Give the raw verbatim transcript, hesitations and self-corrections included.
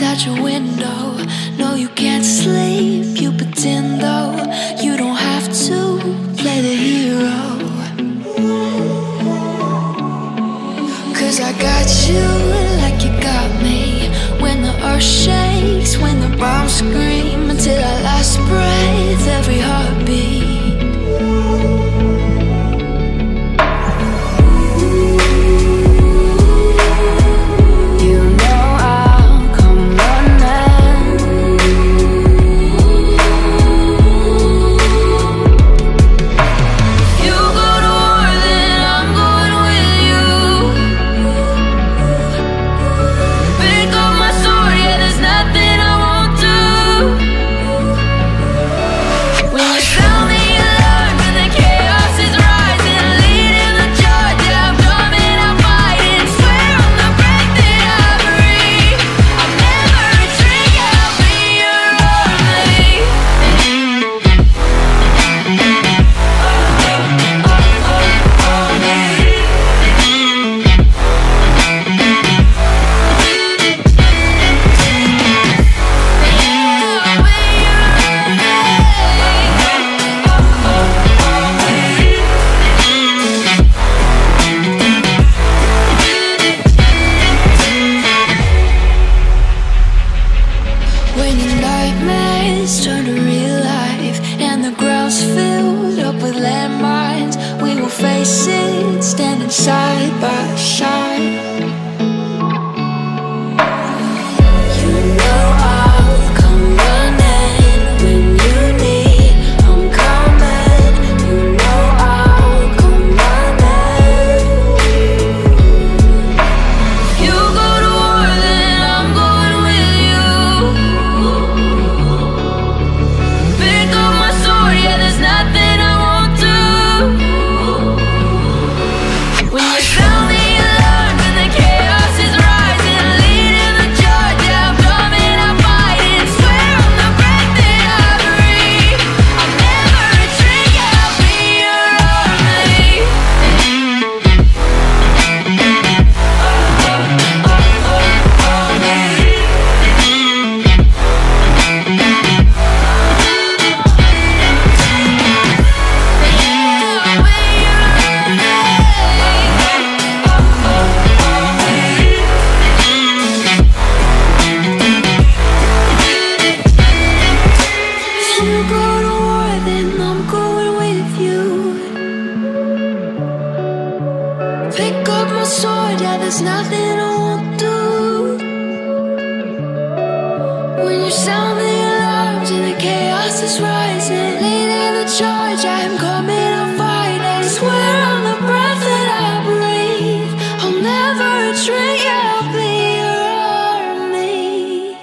at your window. No, you can't sleep, you pretend though. You don't have to play the hero, 'cause I got you like you got me. When the earth shakes, when the bombs scream, until our last breath, every heartbeat. Turn to real life and the ground's filled up with landmines. We will face it, standing side by side. You know I'll come running when you need. I'm coming. You know I'll come running. If you go to war, then I'm going with you. There's nothing I won't do. When you sound the alarm and the chaos is rising, leading the charge, yeah, I'm coming, I'm fighting. Swear on the breath that I breathe, I'll never retreat, yeah, I'll be your army. Pick up my sword, yeah, there's nothing I won't do. When you sound the alarms and the chaos is rising, leading the charge, I'm coming, I'm fighting. Swear on the breath that I breathe, I'll never retreat, yeah, I'll be your army.